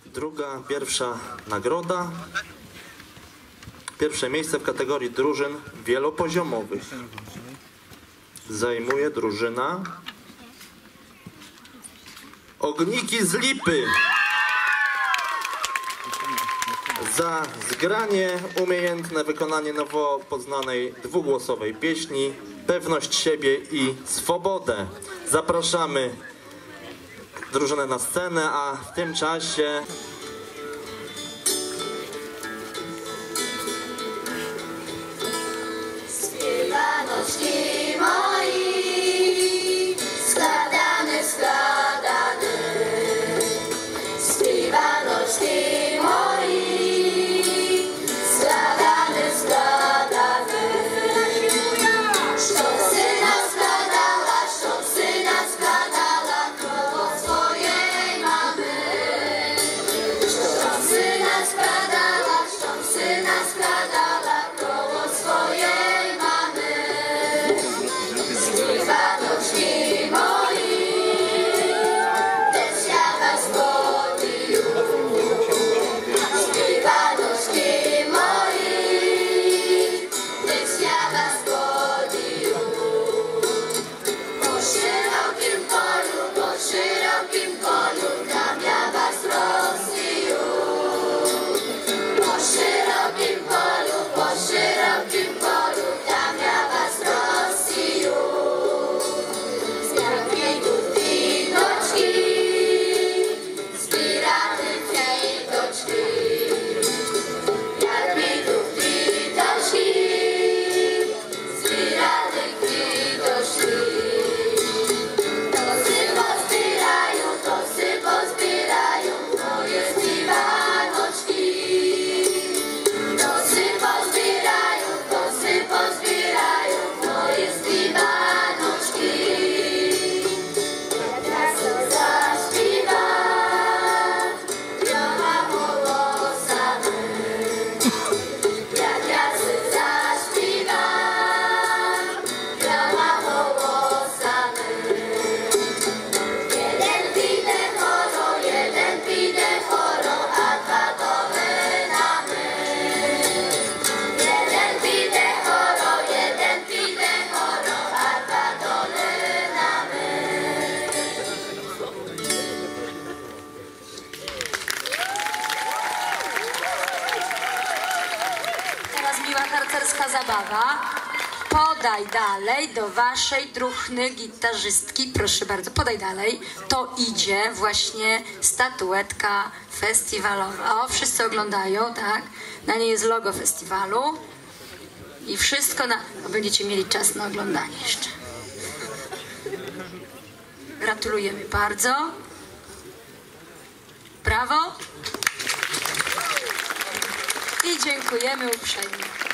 Pierwsza nagroda. Pierwsze miejsce w kategorii drużyn wielopoziomowych zajmuje drużyna Ogniki z Lipy. Za zgranie, umiejętne wykonanie nowo poznanej dwugłosowej pieśni, pewność siebie i swobodę. Zapraszamy drużynę na scenę, a w tym czasie Śpiewanośki moi, składane, składane. Śpiewanośki moi, składane, składane. Što syna składala, što syna składala, koło swojej mamy. Što syna składala, što syna składala, koło swojej mamy. Śpiewanośki moi, też ja was podziwiam. Śpiewanośki moi, też ja was podziwiam. Po szerokim polu, tam ja was rozwiju. Po szerokim polu, tam ja was rozwiju. Z pięknych widoczki, zbieramy widoczki. Jak widów widoczki, zbieranych widoczki. Tosy pozbierają moje zbieranoczki. Tosy pozbierają moje zbieranoczki. Jak ja zaśpiewa, biała wołosa my. Jak ja zaśpiewa, biała wołosa my. Jeden pide choro, a dwa dolenamy. Jeden pide choro, a dwa dolenamy. Teraz miła harcerska zabawa. Podaj dalej do waszej druhny gitarzystki. Proszę bardzo, podaj dalej. To idzie właśnie statuetka festiwalowa. O, wszyscy oglądają, tak? Na niej jest logo festiwalu. I wszystko na... No, będziecie mieli czas na oglądanie jeszcze. Gratulujemy bardzo. Brawo. I dziękujemy uprzejmie.